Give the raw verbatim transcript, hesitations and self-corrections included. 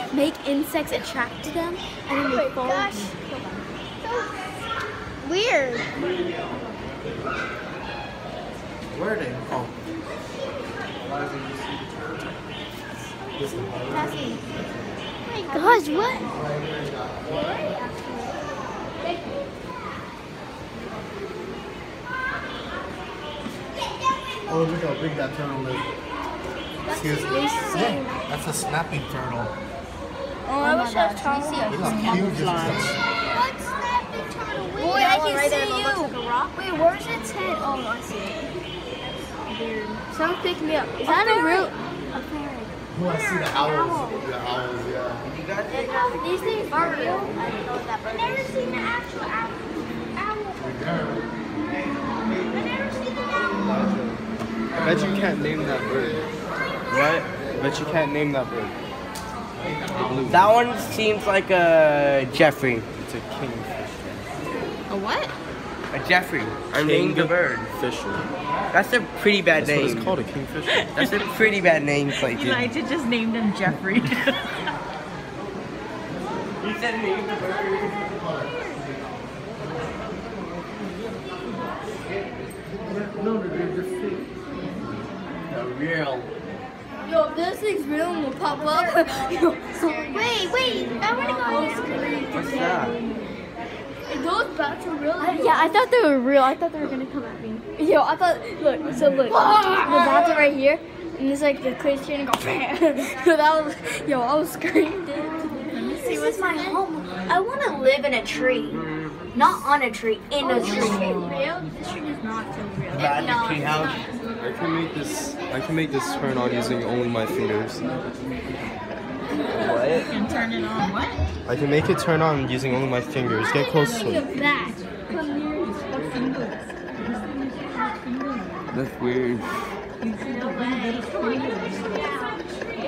make insects attract to them, and then they fall. Gosh, so weird. Where are they? Oh. Cassie. Oh my gosh, what? Oh, look how big that turtle is. Excuse me. Yeah, that's a snapping turtle. Oh, I wish I was trying to see Look how huge this is. What's snapping turtle? Boy, I can right see there, you. looks like a rock. Wait, where's its head? Oh, no, I see it. Weird. Someone pick me up. Is that a real? A ferret. Oh, I see the owls. The owls, yeah. You got it? And these things are real. I didn't know what that bird is. I've never seen the actual owl. Owl. I've never seen the owl. I bet you can't name that bird. What? I bet you can't name that bird. That one seems like a Jeffrey. It's a kingfisher. A what? A Jeffrey. I named the bird. Fisher. That's a pretty bad That's what name. it's called, a kingfisher. That's a pretty bad name, Clayton. Elijah just named him Jeffrey. You said name the bird. No, they're just fake. The real. Yo, this thing's real and will pop up. Yo, Wait, wait. I want to go on this screen. What's that? it goes back to real. I, yeah, I thought they were real. I thought they were gonna come at me. Yo, I thought. Look, so look, the bats are right here, and there's like the crazy train and go. So that was. Yo, I was screaming. This is my home. I want to live in a tree. Not on a tree, in a tree. Real? This tree is not so real. Bad No, tree it's house. I can make this. I can make this turn on using only my fingers. What? And turn it on what? I can make it turn on using only my fingers. Get close to it. Bat. Come near. That's weird. You see the one little finger.